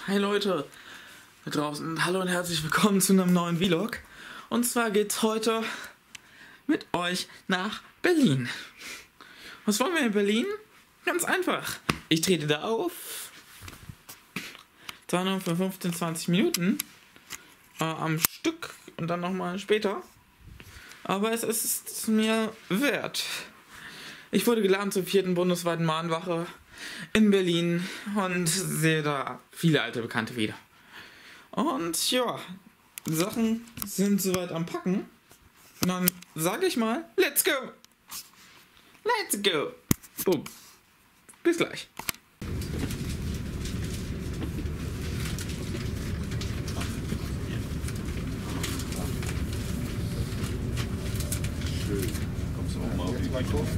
Hi Leute da draußen, hallo und herzlich willkommen zu einem neuen Vlog. Und zwar geht's heute mit euch nach Berlin. Was wollen wir in Berlin? Ganz einfach. Ich trete da auf. 200 für 15, 20 Minuten am Stück und dann nochmal später. Aber es ist mir wert. Ich wurde geladen zur 4. bundesweiten Mahnwache in Berlin und sehe da viele alte Bekannte wieder. Und ja, Sachen sind soweit am Packen. Und dann sage ich mal, let's go! Let's go! Boom. Bis gleich. Schön. Kommst du auch mal auf die Balkon?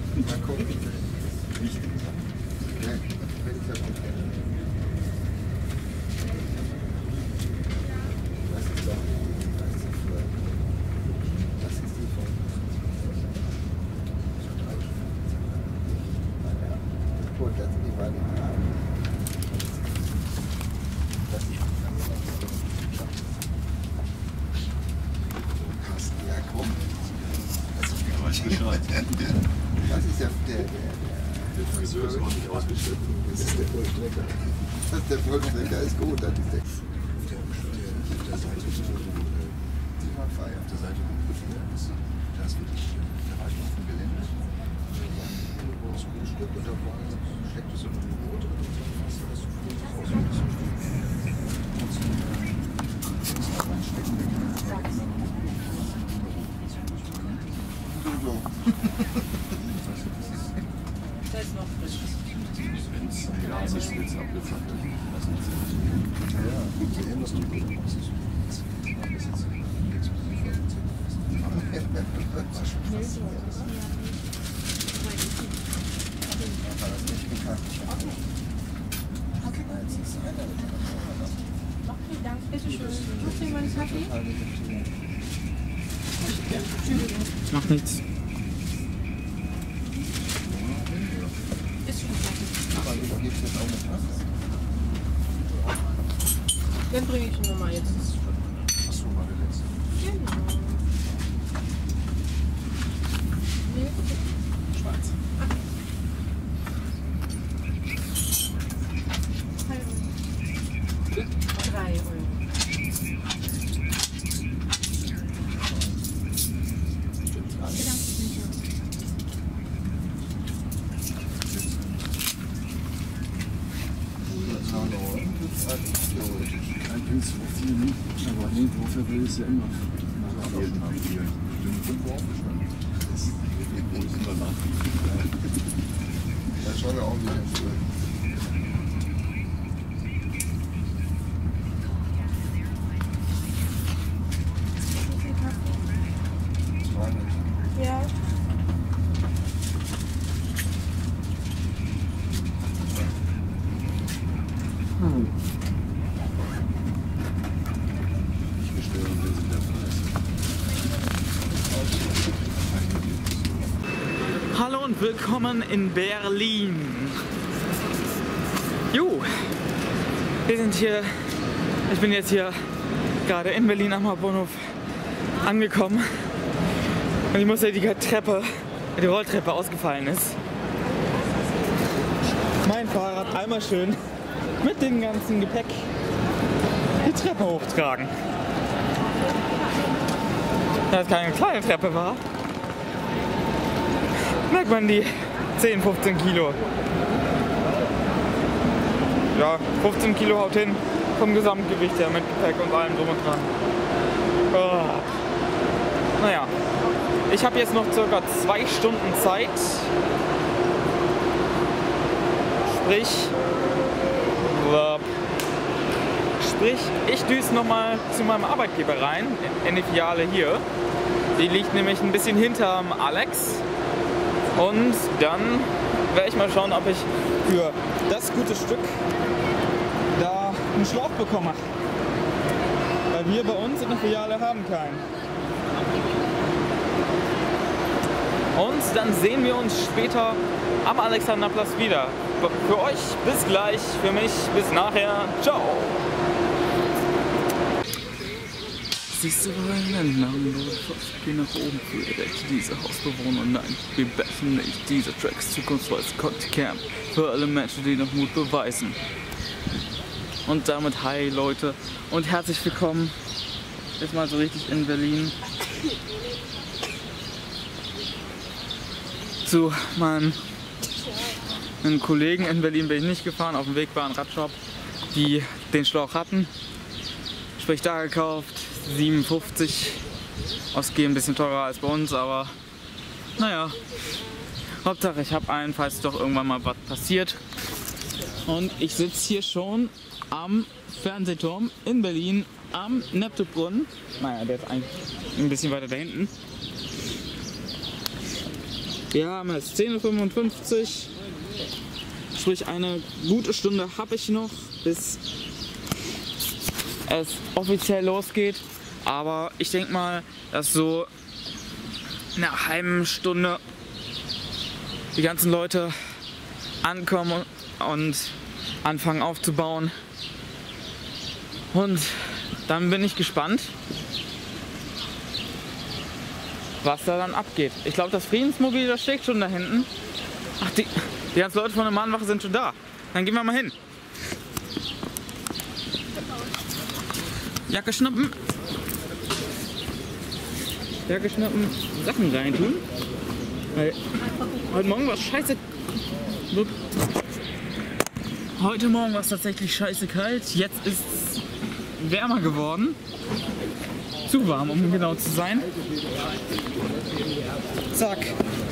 Das ist ja der Friseur ist ordentlich ausgeschnitten. Das ist der Vollstrecker. Der Vollstrecker ist gut. Das ist der Seite, die man feiert. Auf der Seite, da ist wirklich, da war ich auf dem Gelände. So ein Stück und da steckt es so ein Brot und dann hast du das so früh raus. Da ist noch frisch. Wenn es Glas ist, wird es abgefackelt. Ja, gut, so ähnlich du gut. Okay, danke. Bitte schön. Noch jemand einen Kaffee? Macht nichts. Ist schon fertig. Gibt es auch noch was? Dann bringe ich ihn nochmal jetzt. Achso, war der letzte. Genau. Nee, Schwarz. 3 Euro. Ein Pilz für 4 Minuten, aber nee, wofür will es ja immer? Jeden haben wir bestimmt 5 Uhr aufgestanden. Wo sind wir nach? Das soll ja auch wieder früh. Ja. Ich bestelle und will sie der Preis. Hallo und willkommen in Berlin. Jo, wir sind hier, ich bin jetzt hier gerade in Berlin am Hauptbahnhof angekommen und ich muss ja die Rolltreppe ausgefallen ist. Mein Fahrrad einmal schön mit dem ganzen Gepäck die Treppe hochtragen. Da es keine kleine Treppe war, merkt man die 10, 15 Kilo. Ja, 15 Kilo haut hin vom Gesamtgewicht her mit Gepäck und allem drum und dran. Oh. Naja, ich habe jetzt noch ca. 2 Stunden Zeit. Sprich, ich düse nochmal zu meinem Arbeitgeber rein, in die Filiale hier. Die liegt nämlich ein bisschen hinterm Alex. Und dann werde ich mal schauen, ob ich für das gute Stück da einen Schlauch bekomme. Weil wir bei uns in der Filiale haben keinen. Und dann sehen wir uns später am Alexanderplatz wieder. für euch bis gleich, für mich bis nachher. Ciao. Siehst du wohl einen Namen, geh nach oben für diese Hausbewohner. Nein, wir bashen nicht. Dieser Track ist zukunftsweise Content Camp für alle Menschen, die noch Mut beweisen. Und damit hi Leute und herzlich willkommen. Ist mal so richtig in Berlin. Zu meinem Kollegen in Berlin bin ich nicht gefahren. Auf dem Weg war ein Radshop, die den Schlauch hatten. Sprich da gekauft. 57 ausgeben, ein bisschen teurer als bei uns, aber naja, Hauptsache ich habe einen, falls doch irgendwann mal was passiert. Und ich sitze hier schon am Fernsehturm in Berlin am Neptunbrunnen. Naja, der ist eigentlich ein bisschen weiter da hinten. Wir haben jetzt 10:55 Uhr, sprich eine gute Stunde habe ich noch, bis es offiziell losgeht. Aber ich denke mal, dass so in einer halben Stunde die ganzen Leute ankommen und anfangen aufzubauen. Und dann bin ich gespannt, was da dann abgeht. Ich glaube, das Friedensmobil, das steht schon da hinten. Ach, die ganzen Leute von der Mahnwache sind schon da. Dann gehen wir mal hin. Jacke schnappen. Jacke schnappen, Sachen reintun. Weil heute Morgen war es scheiße. Heute Morgen war es tatsächlich scheiße kalt. Jetzt ist es wärmer geworden. Zu warm, um genau zu sein. Zack.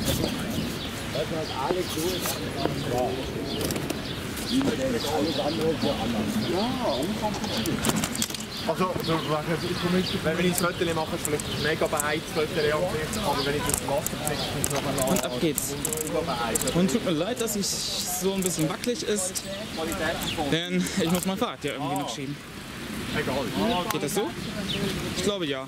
Also, wenn ich das Foto mache, ist vielleicht mega beheizt, aber wenn ich das Wasser kriege, und ab geht's. Und tut mir leid, dass es so ein bisschen wackelig ist, denn ich muss mein Fahrrad ja irgendwie noch schieben. egal. Geht das so? Ich glaube ja.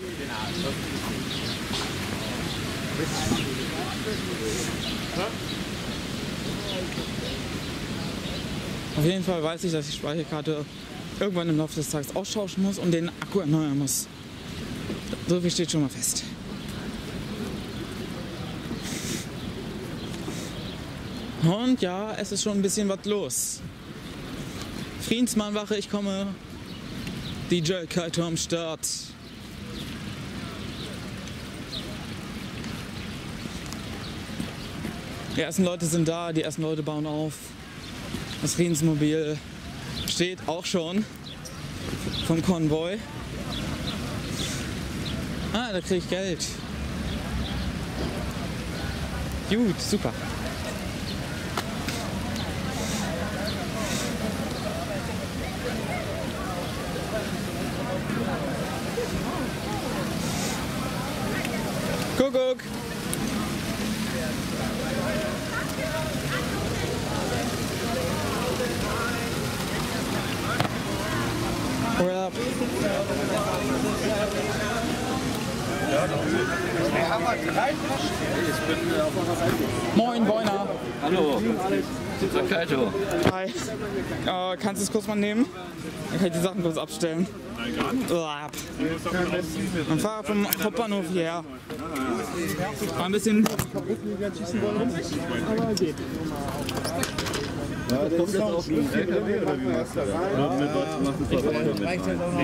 Auf jeden Fall weiß ich, dass die Speicherkarte irgendwann im Laufe des Tages austauschen muss und den Akku erneuern muss. So viel steht schon mal fest. Und ja, es ist schon ein bisschen was los. Friedensmahnwache, ich komme. DJ Kaito am Start. Die ersten Leute sind da, die ersten Leute bauen auf. Das Friedensmobil steht auch schon vom Konvoi. Ah, da kriege ich Geld. Gut, super. Kuckuck. What up? Moin, Boina. Hallo, Kaito. Hi. Kannst du es kurz mal nehmen? Dann kann ich die Sachen kurz abstellen. Mein Fahrrad vom Hauptbahnhof hierher. War ein bisschen. Aber geht. Ja, das kommt jetzt auf den LKW oder wie machst du das? Reicht halt auch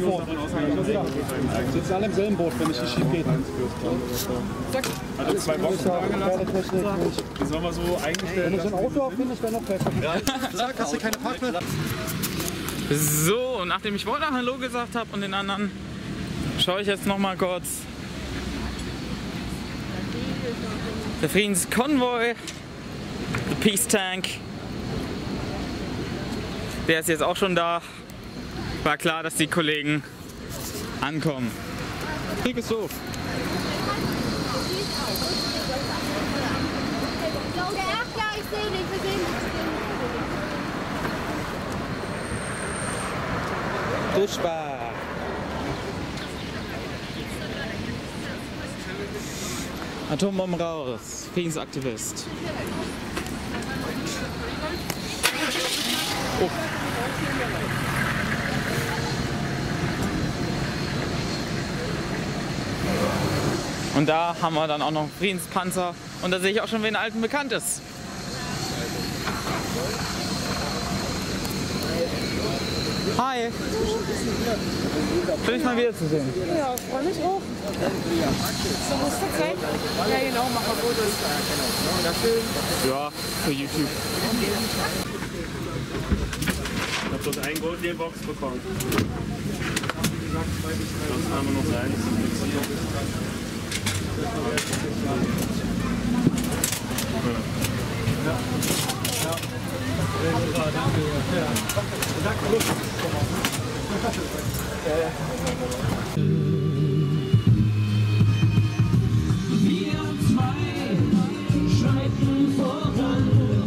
noch. Sitzen alle im selben Boot, wenn es nicht schief geht. Zack. Also 2 Wochen Tage lassen. Das soll man so eingestellt. Wenn ich ein Auto finde, ich wäre noch besser. Zack, hast du keine Parkplätze? So, nachdem ich vorhin Hallo gesagt habe und den anderen, schaue ich jetzt noch mal kurz. Der Friedenskonvoi, der Peace Tank, der ist jetzt auch schon da. War klar, dass die Kollegen ankommen. Krieg es so. Duschbar. Atombomben raus. Friedensaktivist. Und da haben wir dann auch noch einen Friedenspanzer. Und da sehe ich auch schon, wen alten bekannt ist. Hi! Schön, dich mal wiederzusehen. Ja, freue mich auch. So muss das sein? Ja, genau, machen wir Fotos. Ja, für YouTube. Ich habe bloß ein Gold-Box bekommen. Sonst haben wir noch eins. Wir zwei schreiten voran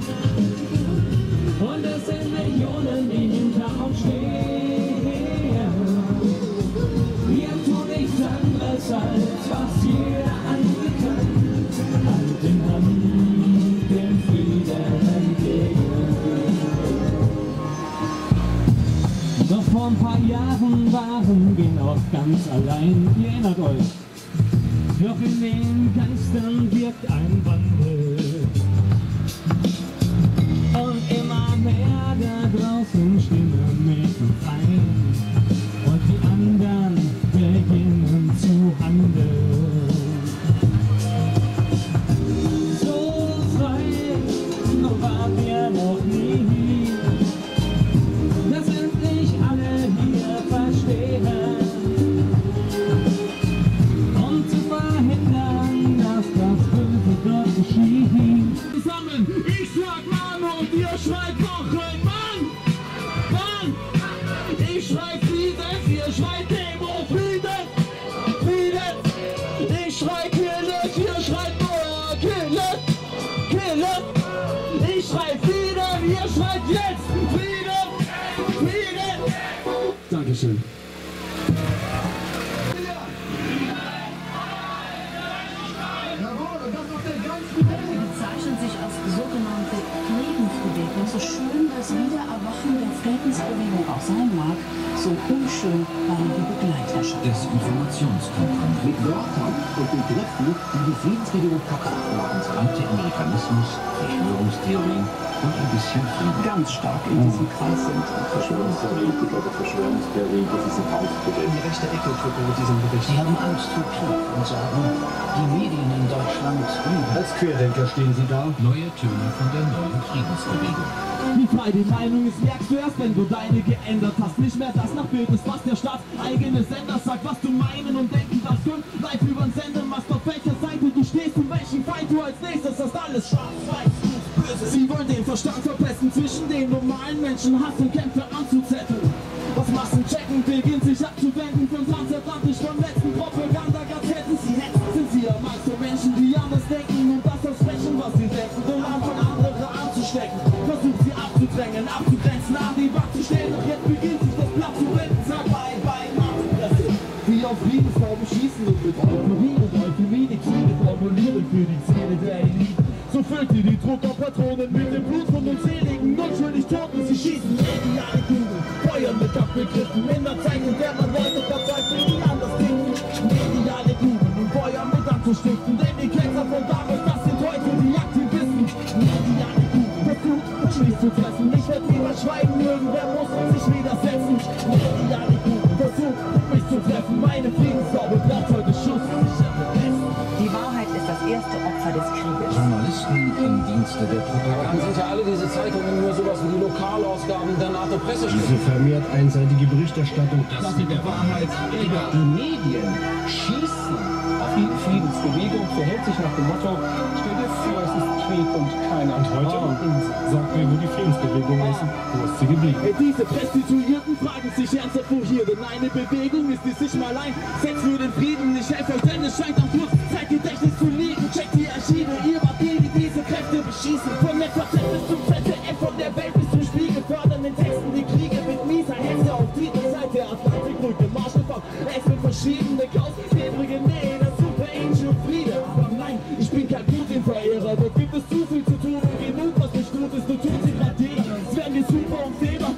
und es sind Millionen, die hinter uns stehen. Wir tun nichts anderes, als was jeder andere kann. Hand in Hand den Frieden entgegen. Doch vor ein paar Jahren waren wir noch ganz allein, ihr erinnert euch. Doch in den Geistern wirkt ein Wandel. Und immer mehr da draußen stimmen mit uns ein. Und die anderen beginnen zu handeln. So frei waren wir noch nie. Dass endlich alle hier verstehen. Um zu verhindern, dass das Böse dort geschieht. Zusammen, ich sag Mann und ihr schreit Wochen. Mann! Mann! Ich schrei Frieden, ihr schreit Demo. Frieden! Frieden! Ich schrei Kille, ihr schreit nur Kille! Kille! Ich schrei Frieden, ihr schreit jetzt Frieden! Frieden! Dankeschön. Bezeichnet sich als sogenannte Friedensbewegung. So schön das Wiedererwachen der Friedensbewegung auch sein mag, so unschön waren die Begleiterschaft. Desinformationskampagne. Mit Wörtern und Begriffen, die die Friedensbewegung kaputt machen. Anti-Amerikanismus, Verschwörungstheorien und ein bisschen Frieden. Ganz stark in diesem Kreis sind. Verschwörungstheoretiker oder Verschwörungstheorien, das ist ein Kampfbegriff. Die rechte Ecke drücken mit diesem Bericht. Die haben Angst vor Krieg und sagen, die Medien in Deutschland lügen. Als Querdenker stehen sie da. Neue Töne von der neuen Friedensbewegung. Wie frei die Meinung ist, merkst du erst, wenn du deine geändert hast. Nicht mehr das nach Bild ist, was der staatseigene Sender sagt, was du meinen und denken darfst. Und live übern Sendemast, auf welcher Seite du stehst und welchen Feind du als nächstes hast. Alles schwarz-weiß, böse. Sie wollen den Verstand verpesten, zwischen den normalen Menschen Hass und Kämpfe anzuzetteln. Was Massen checken, beginnt sich abzuwenden von transatlantisch vom letzten Propagandagazetten. Sie hetzen, sind sie am Angst vor Menschen, die anders denken und das aussprechen, was sie denken, um Anfang andere anzustecken. Versucht sie abzudrängen, abzugrenzen, an die Wand zu stellen. Doch jetzt beginnt sich das Blatt zu wenden. Sag bye, bye, Markenpresse. Wie auf Friedensformen schießen und mit Euphorie und Euphemie die Ziele formulieren für die Ziele der Elite. So füllt ihr die Druckerpatronen mit dem Blut von unzähligen unschuldig Toten. Sie schießen mediale Kugeln, feuern mit Kampfbegriffen in der Zeit, in der man Leute verzweifelt, die anders denken. Mediale Kugeln und feuern mit anzustiften, denn die Ketzer von damals, das sind heute die Aktivisten. Mediale Kugeln versucht, mich zu treffen. Ich werde niemals schweigen, irgendwer muss sich widersetzen. Mediale Kugeln versucht, mich zu treffen. Meine Friedenssorbe braucht heute Schuss. Die Wahrheit ist das erste Opfer des Krieges. Journalisten im Dienste der Propaganda. Dann sind ja alle diese Zeitungen nur sowas wie die Lokalausgaben der NATO-Pressestelle. Diese vermehrt einseitige Berichterstattung. Das ist der Wahrheit egal. Die Medien schießen auf Die Friedensbewegung verhält sich nach dem Motto, stell dir vor, es ist Krieg und keiner. Und heute sagt mir, wo die Friedensbewegung ist, wo ist sie geblieben? Diese Prostituierten fragen sich ernsthaft, wo hier denn eine Bewegung ist, die sich mal ein Sex für den Frieden nicht helfen, denn es scheint am Kurs Zeitgedächtnis zu liegen. Checkt die Archive, ihr wart die, die diese Kräfte beschießen. Von der FAZ bis zum ZDF, von der Welt bis zum Spiegel, fördern in Texten die Kriege mit mieser Hetze auf Titelseite, Atlantikbrücke, Marschallfahrt, es wird verschiedene Chaos, Fedrige Nähe, das Super Angel Friede. Aber nein, ich bin kein Putin-Verehrer, dort gibt es zu viel zu tun und genug, was nicht gut ist, nur tun sie grad jeder. Es werden die Super und Feber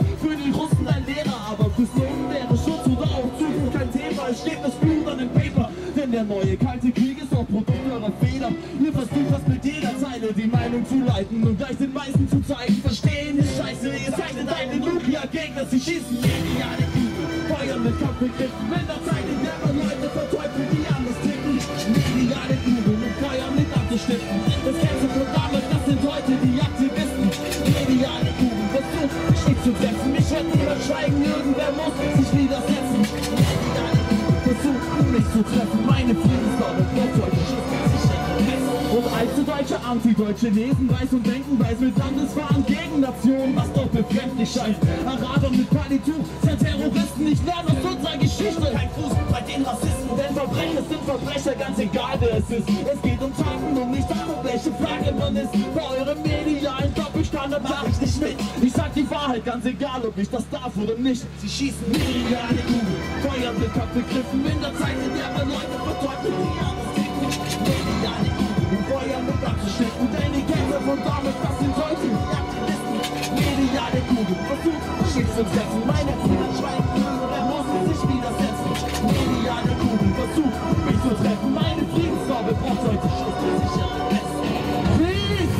Der kalte Krieg ist auch Produkt eurer Fehler. Ihr versucht das mit jeder Zeile die Meinung zu leiten und gleich den meisten zu zeigen. Verstehen ist scheiße, ihr seid in deinen Nukleargegner. Sie schießen geniale Kugel, feuern mit Kampfbegriffen. In der Zeit, in der man Leute verteufelt, die anders ticken. Mediale Kugeln und Feuer mit abzustiften. Das kennst du von damals, das sind heute die Aktivisten. Mediale Kugeln, versucht mich nicht zu treffen. Mich wird niemand schweigen, irgendwer muss sich widersetzen. Mediale Kugeln, versucht mich zu treffen. Meine Friedensgabe, Norddeutsche und alte Deutsche, Antideutsche lesen, weiß und denken, weiß mit Landesfahren gegen Nationen, was doch befremdlich scheint. Araber mit Palituch sind Terroristen, ich lerne aus unserer Geschichte. Kein Fuß bei den Rassisten, denn Verbrecher sind Verbrecher, ganz egal wer es ist. Es geht um Taten und nicht darum, welche Flagge man ist. Bei eurem medialen Doppelstandard mach ich nicht mit. Ich sag die Wahrheit, ganz egal, ob ich das darf oder nicht. Sie schießen mediale Kugeln, feuern mit Kampfbegriffen in der Zeit, in der man Leute verteufelt, die anders ticken. Mediale Kugeln. Feuer mit abzuschnitten, denn die Kämpfer von damals, das sind heute die Aktivisten. Mediale Kugel, versucht mich zu treffen. Meine Brüder schweigen, wer muss sich widersetzen. Mediale Kugel, versucht mich zu treffen. Meine Friedensgabe braucht heute Schutz für sichere Westen. Peace!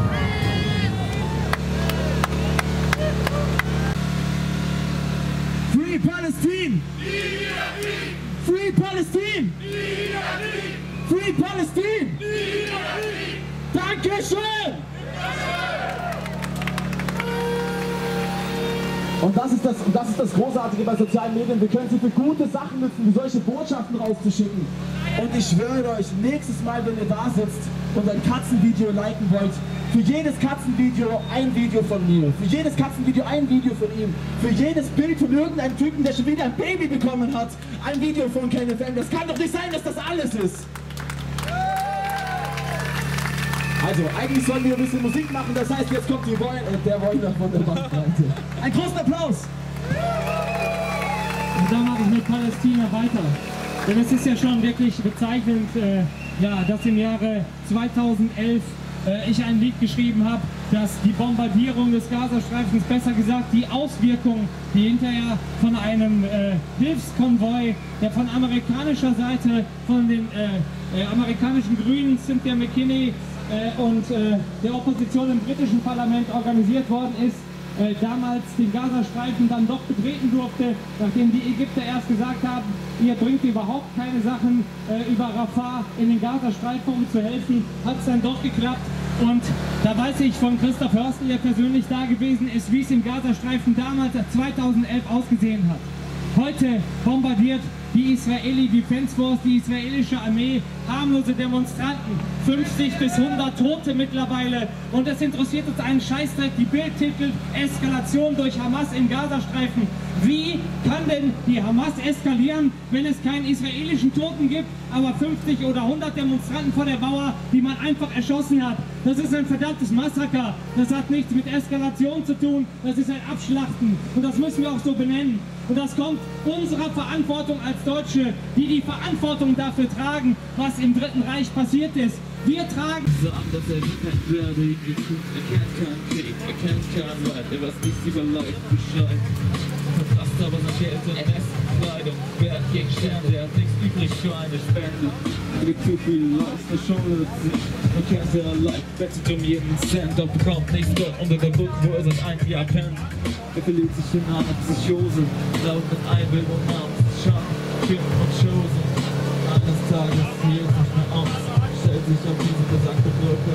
Free Palestine! Free Palestine! Free Palestine! Dankeschön! Und das ist das Großartige bei sozialen Medien. Wir können sie für gute Sachen nutzen, wie solche Botschaften rauszuschicken. Und ich schwöre euch, nächstes Mal, wenn ihr da sitzt und ein Katzenvideo liken wollt, für jedes Katzenvideo ein Video von mir, für jedes Katzenvideo ein Video von ihm, für jedes Bild von irgendeinem Typen, der schon wieder ein Baby bekommen hat, ein Video von KenFM. Das kann doch nicht sein, dass das alles ist. Also, eigentlich sollen wir ein bisschen Musik machen, das heißt, jetzt kommt der Woiner von der Bandbreite. Einen großen Applaus! Und dann mache ich mit Palästina weiter. Denn es ist ja schon wirklich bezeichnend, ja, dass im Jahre 2011 ich ein Lied geschrieben habe, dass die Bombardierung des Gazastreifens, besser gesagt die Auswirkung, die hinterher von einem Hilfskonvoi, der von amerikanischer Seite, von den amerikanischen Grünen, Cynthia McKinney und der Opposition im britischen Parlament organisiert worden ist, damals den Gazastreifen dann doch betreten durfte, nachdem die Ägypter erst gesagt haben, ihr bringt überhaupt keine Sachen über Rafah in den Gazastreifen, um zu helfen, hat es dann doch geklappt. Und da weiß ich von Christoph Hörstl, der persönlich da gewesen ist, wie es im Gazastreifen damals 2011 ausgesehen hat. Heute bombardiert die Israeli Defense Force, die israelische Armee, harmlose Demonstranten, 50 bis 100 Tote mittlerweile. Und es interessiert uns einen Scheißdreck. Die Bild titelt Eskalation durch Hamas im Gazastreifen. Wie kann denn die Hamas eskalieren, wenn es keinen israelischen Toten gibt, aber 50 oder 100 Demonstranten vor der Mauer, die man einfach erschossen hat? Das ist ein verdammtes Massaker. Das hat nichts mit Eskalation zu tun. Das ist ein Abschlachten. Und das müssen wir auch so benennen. Und das kommt unserer Verantwortung als Deutsche, die die Verantwortung dafür tragen, was im Dritten Reich passiert ist. Wir tragen... Sagen, dass er kein Werde hingefügt, er kennt keinen Krieg, er kennt keinen Leid, er weiß nichts über Leid Bescheid. Verfasst aber sein Geld in Kleidung, Wert gegen Sterne, er hat nichts übrig für eine Spende. Gibt zu viel Leid, verschuldet sich, man kennt er Leid, bettet um jeden Cent, doch bekommt nichts dort unter der Brücke, wo er seit einem Jahr pennt. Er verliert sich in einer Psychose, laut mit Einbildung namens Schaden, Kind und Chose. Eines Tages hielt sich mehr aus, stellt sich auf diese besagte Brücke.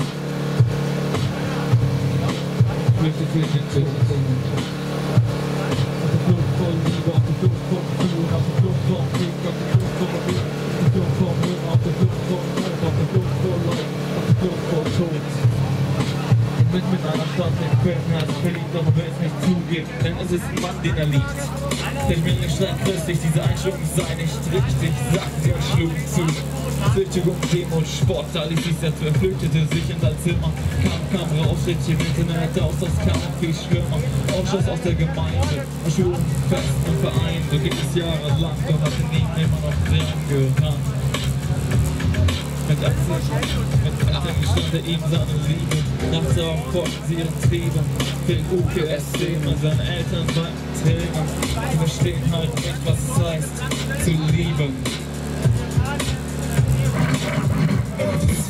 Flüchtet in den Tod. Auf der Flucht vor Liebe, auf der Flucht vor Gefühl, auf der Flucht vor Krieg, auf der Flucht vor Glück, auf der Flucht vor Müll, auf der Flucht vor Tod, auf der Flucht vor Leid, auf der Flucht vor Tod. Mit einer Stadt in Köln hat sich verliebt, aber will es nicht zugeben, denn es ist ein Mann, den er liebt. Der Schwindling schreibt plötzlich, diese Einstellung sei nicht richtig, sagten sie und schlugen zu. Flüchtigung, Demo und Sport, Ali hieß er zu, er flüchtete sich in sein Zimmer. Kam raus, schritt hier im Internet aus, das kam noch viel schlimmer. Ausschuss aus der Gemeinde, Schulen, Festen und Vereinen, so gibt es jahrelang, doch hatte niemand immer noch dran gerannt. Mit 18 stand er ihm seine Liebe. Nachts auch folgten sie ihren Trieben. Für den UPS-Szene, seine Eltern waren Träger. Sie verstehen halt nicht, was es heißt, zu lieben.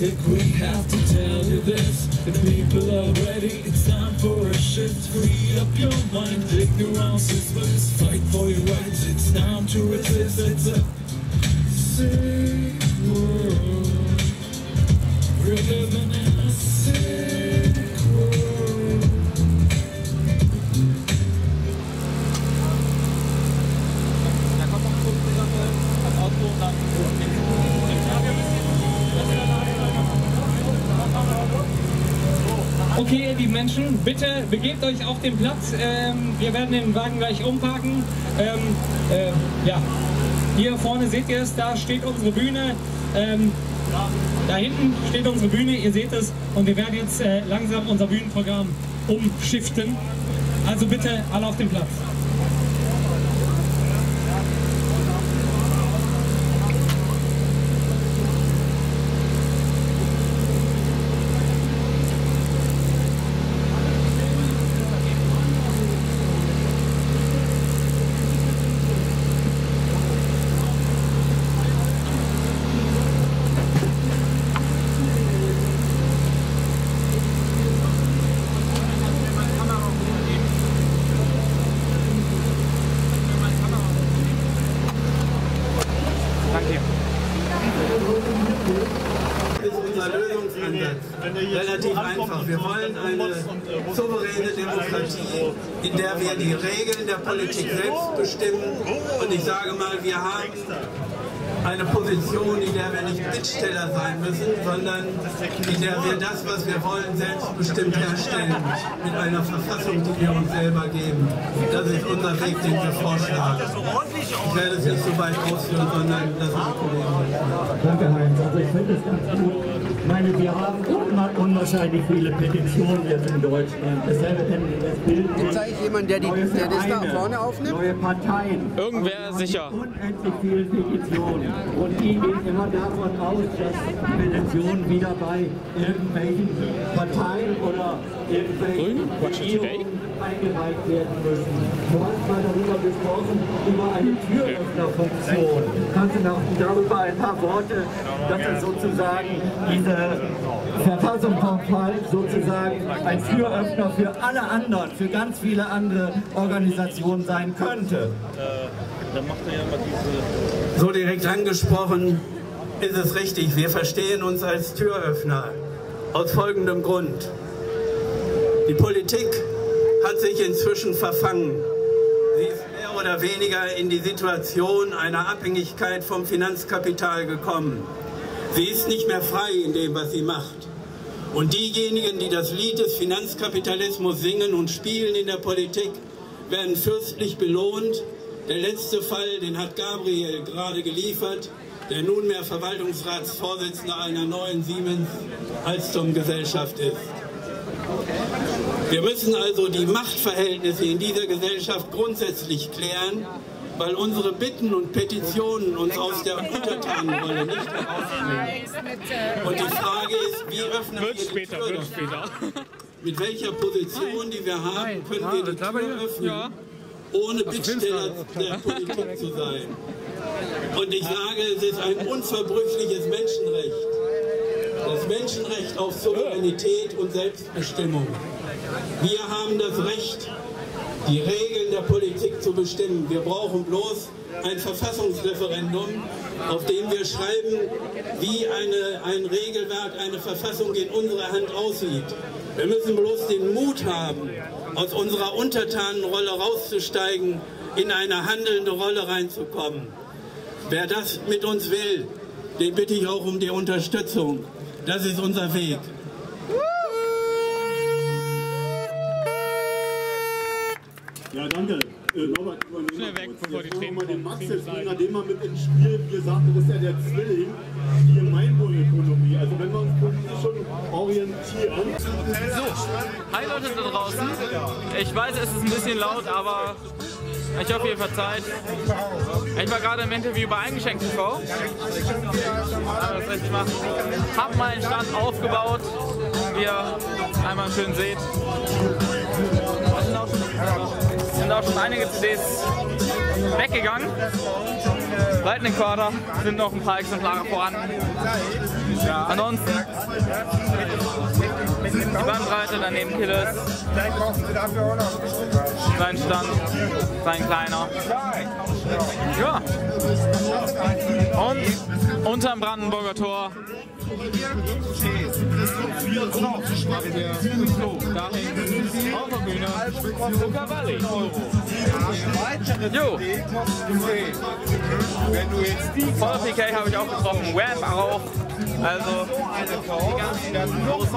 think we have to tell you this. The people are ready, it's time for a shift. Free up your mind, ignorance is bliss. Fight for your rights, it's time to resist. It's a sick world. We're living in a sick world. Da kommt noch kurz das Auto und dann Okay, ihr lieben Menschen, bitte begebt euch auf den Platz. Wir werden den Wagen gleich umparken. Ja, hier vorne seht ihr es, da steht unsere Bühne. Da hinten steht unsere Bühne, ihr seht es. Und wir werden jetzt langsam unser Bühnenprogramm umschiften. Also bitte alle auf den Platz. Relativ einfach. Wir wollen eine souveräne Demokratie, in der wir die Regeln der Politik selbst bestimmen. Und ich sage mal, wir haben eine Position, in der wir nicht Bittsteller sein müssen, sondern in der wir das, was wir wollen, selbstbestimmt herstellen, mit einer Verfassung, die wir uns selber geben. Das ist unser Weg, den wir vorschlagen. Ich werde es nicht so weit ausführen, sondern das ist die Kollegen. Danke, Heinz. Also ich finde es ganz gut. Ich meine, wir haben unwahrscheinlich viele Petitionen jetzt in Deutschland. Dasselbe kennen wir das Bild. Gibt es eigentlich jemanden, der das da vorne aufnimmt? Neue Parteien. Irgendwer sicher. Unendlich viele Petitionen. Und die gehen immer davon aus, dass Petitionen wieder bei irgendwelchen Parteien oder irgendwelchen Regierungen eingereicht werden müssen. Du hast mal darüber gesprochen, über eine Türöffnerfunktion. Kannst du noch darüber ein paar Worte, dass es sozusagen diese Verfassung vom Fall sozusagen ein Türöffner für alle anderen, für ganz viele andere Organisationen sein könnte? Dann macht er ja mal diese... So direkt angesprochen ist es richtig. Wir verstehen uns als Türöffner. Aus folgendem Grund. Die Politik hat sich inzwischen verfangen. Sie ist mehr oder weniger in die Situation einer Abhängigkeit vom Finanzkapital gekommen. Sie ist nicht mehr frei in dem, was sie macht. Und diejenigen, die das Lied des Finanzkapitalismus singen und spielen in der Politik, werden fürstlich belohnt. Der letzte Fall, den hat Gabriel gerade geliefert, der nunmehr Verwaltungsratsvorsitzender einer neuen Siemens-Alstom-Gesellschaft ist. Wir müssen also die Machtverhältnisse in dieser Gesellschaft grundsätzlich klären, weil unsere Bitten und Petitionen uns aus der Untertanenrolle nicht herausnehmen. Und die Frage ist, wie öffnen wir die Tür? Mit welcher Position, die wir haben, können wir die Tür öffnen, ohne Bittsteller der Politik zu sein. Und ich sage, es ist ein unverbrüchliches Menschenrecht. Das Menschenrecht auf Souveränität und Selbstbestimmung. Wir haben das Recht, die Regeln der Politik zu bestimmen. Wir brauchen bloß ein Verfassungsreferendum, auf dem wir schreiben, wie ein Regelwerk, eine Verfassung in unserer Hand aussieht. Wir müssen bloß den Mut haben, aus unserer Untertanenrolle rauszusteigen, in eine handelnde Rolle reinzukommen. Wer das mit uns will, den bitte ich auch um die Unterstützung. Das ist unser Weg. Ja, danke. Norbert, schnell weg, bevor die Tränen kommen. Den Max jetzt bringen, nachdem er mit ins Spiel gesagt hat, ist ja der Zwilling, die Gemeinwohlökonomie. Also wenn wir uns politisch schon orientieren. So, hi Leute da draußen. Ich weiß, es ist ein bisschen laut, aber ich hoffe, ihr verzeiht. Ich war gerade im Interview bei Eingeschenkt TV. Das richtig machen. Hab meinen Stand aufgebaut, wie ihr einmal schön seht. Es sind auch schon einige CDs weggegangen. Lightning Quarter sind noch ein paar Exemplare vorhanden. Ansonsten die Bandbreite, daneben Killers. Sein Stand, sein kleiner. Ja. Und unterm Brandenburger Tor. Dahin auf der Bühne. Jo. Voll PK habe ich auch getroffen. Wham auch. Also die ganzen großen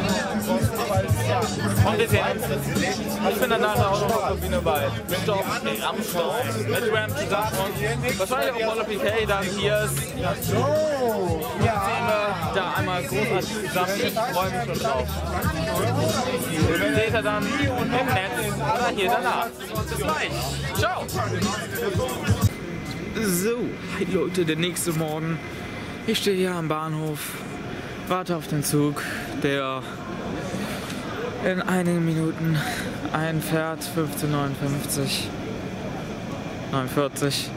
und wir sehen uns. Ich bin dann nachher auch noch auf der Bühne bei Stopp, am Stopp mit Wham zusammen und wahrscheinlich auch voller PK dann hier ist. Da einmal großartig zusammen. Ich freue mich schon drauf. Seht ihr dann im Netz oder hier danach. Bis gleich. Ciao. So, hi Leute, der nächste Morgen. Ich stehe hier am Bahnhof, warte auf den Zug, der in einigen Minuten einfährt, 15:59, 49.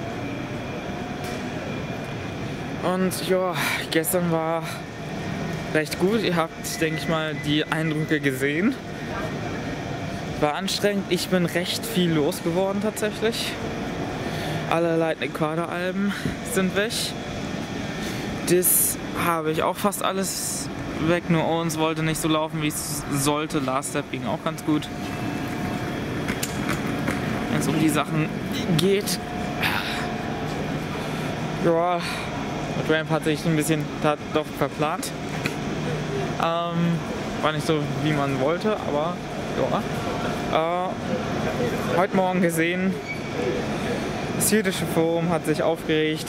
Und ja, gestern war recht gut. Ihr habt, denke ich mal, die Eindrücke gesehen. War anstrengend. Ich bin recht viel losgeworden tatsächlich. Alle Lightning Quarter Alben sind weg. Das habe ich auch fast alles weg. Nur uns wollte nicht so laufen, wie es sollte. Last Step ging auch ganz gut. Wenn es um die Sachen geht. Ja. Ramp hat sich ein bisschen doch verplant. War nicht so, wie man wollte, aber ja. Heute Morgen gesehen, das jüdische Forum hat sich aufgeregt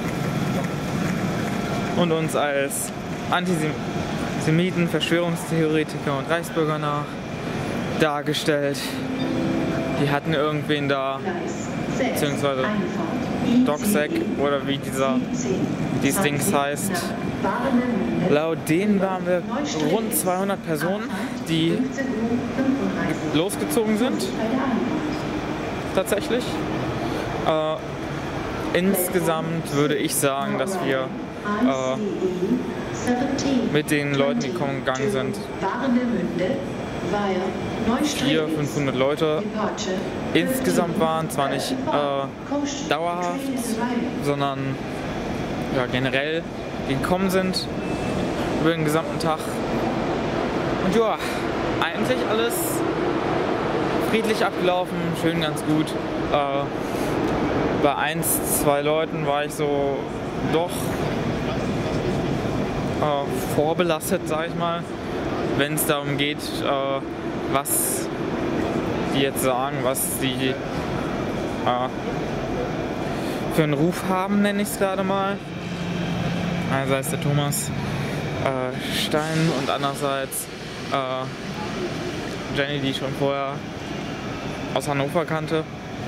und uns als Antisemiten, Verschwörungstheoretiker und Reichsbürger dargestellt. Die hatten irgendwen da, beziehungsweise DocSec oder wie dieses Ding heißt. Laut denen waren wir rund 200 Personen, die losgezogen sind. Tatsächlich. Insgesamt würde ich sagen, dass wir mit den Leuten, die gegangen sind, 400-500 Leute insgesamt waren, zwar nicht dauerhaft, sondern ja, generell, die gekommen sind über den gesamten Tag. Und ja, eigentlich alles friedlich abgelaufen, schön, ganz gut. Bei 1, 2 Leuten war ich so doch vorbelastet, sag ich mal, wenn es darum geht, was die jetzt sagen, was die für einen Ruf haben, nenne ich es gerade mal. Einerseits der Thomas Stein und andererseits Jenny, die ich schon vorher aus Hannover kannte.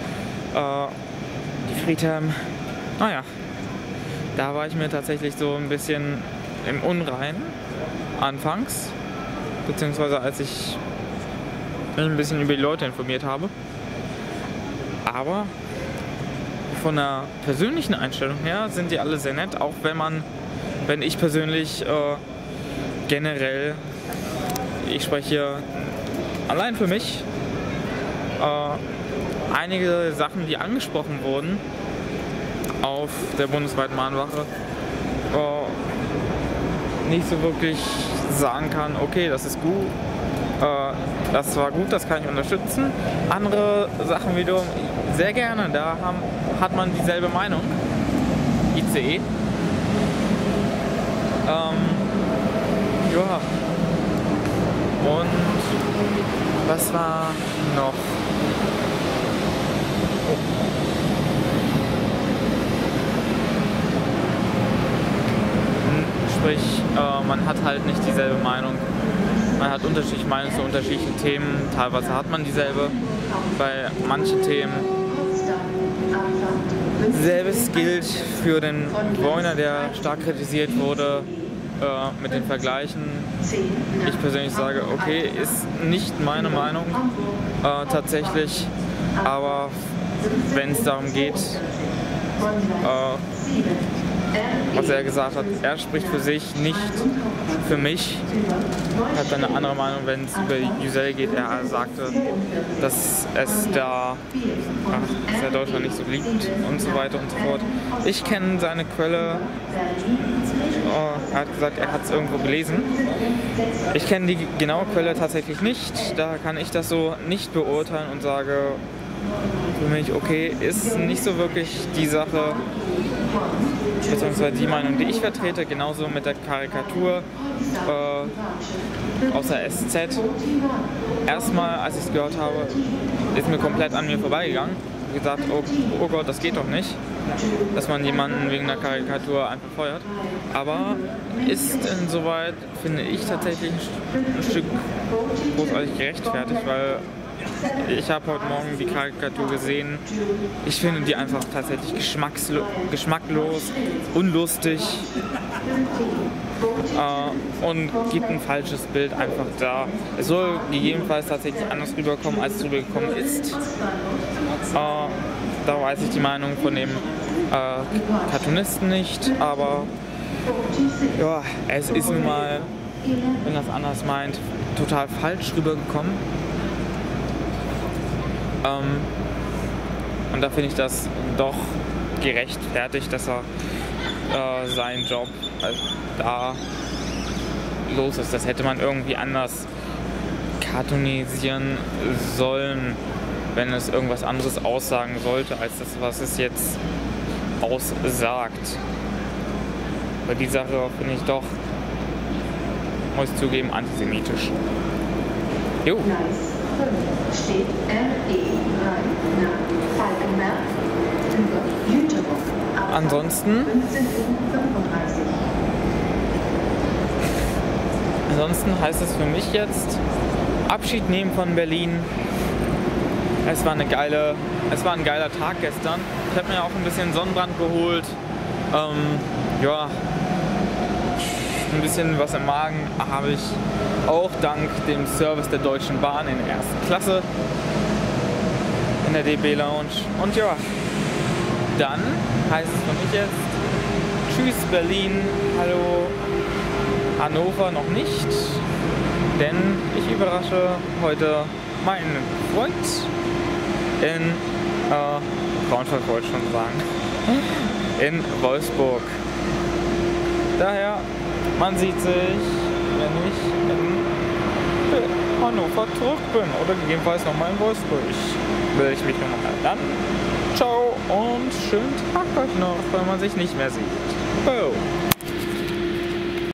Die Friedhelm. Naja, da war ich mir tatsächlich so ein bisschen im Unrein anfangs, beziehungsweise als ich mich ein bisschen über die Leute informiert habe. Aber von der persönlichen Einstellung her sind die alle sehr nett, auch wenn ich persönlich generell, ich spreche allein für mich, einige Sachen, die angesprochen wurden auf der bundesweiten Mahnwache, nicht so wirklich sagen kann, okay, das ist gut, das war gut, das kann ich unterstützen. Andere Sachen wiederum sehr gerne, da hat man dieselbe Meinung, ICE. Ja. Und was war noch? Sprich, man hat halt nicht dieselbe Meinung. Man hat unterschiedliche Meinungen zu unterschiedlichen Themen. Teilweise hat man dieselbe bei manchen Themen. Selbes gilt für den Bräuner, der stark kritisiert wurde mit den Vergleichen. Ich persönlich sage, okay, ist nicht meine Meinung tatsächlich, aber wenn es darum geht, was er gesagt hat. Er spricht für sich, nicht für mich. Hat eine andere Meinung, wenn es über Giselle geht. Er sagte, dass es da dass er Deutschland nicht so liebt und so weiter und so fort. Ich kenne seine Quelle. Er hat gesagt, er hat es irgendwo gelesen. Ich kenne die genaue Quelle tatsächlich nicht. Da kann ich das so nicht beurteilen und sage für mich, okay, ist nicht so wirklich die Sache, beziehungsweise die Meinung, die ich vertrete, genauso mit der Karikatur aus der SZ. Erstmal, als ich es gehört habe, ist mir komplett an mir vorbeigegangen. Ich habe gesagt, oh Gott, das geht doch nicht, dass man jemanden wegen einer Karikatur einfach feuert. Aber ist insoweit, finde ich, tatsächlich ein Stück großartig gerechtfertigt, weil ich habe heute Morgen die Karikatur gesehen. Ich finde die einfach tatsächlich geschmacklos, unlustig und gibt ein falsches Bild einfach da. Es soll gegebenenfalls tatsächlich anders rüberkommen, als es rübergekommen ist. Da weiß ich die Meinung von dem Cartoonisten nicht, aber ja, es ist nun mal, wenn das anders meint, total falsch rübergekommen. Und da finde ich das doch gerechtfertigt, dass er seinen Job da los ist. Das hätte man irgendwie anders cartoonisieren sollen, wenn es irgendwas anderes aussagen sollte, als das, was es jetzt aussagt. Aber die Sache finde ich doch, muss ich zugeben, antisemitisch. Jo. Steht RE3 nach Falkenberg über Jüterbog. Ansonsten heißt es für mich jetzt Abschied nehmen von Berlin. Es war ein geiler Tag gestern. Ich habe mir auch ein bisschen Sonnenbrand geholt. Ja, ein bisschen was im Magen habe ich auch dank dem Service der Deutschen Bahn in der 1. Klasse in der DB Lounge. Und ja, dann heißt es für mich jetzt Tschüss Berlin, hallo Hannover noch nicht, denn ich überrasche heute meinen Freund in Braunschweig, wollte ich schon sagen, in Wolfsburg. Daher, man sieht sich, wenn ich in Hannover zurück bin oder gegebenenfalls nochmal in Wolfsburg. Will ich mich nochmal. Dann ciao und schönen Tag euch noch, weil man sich nicht mehr sieht. Oh.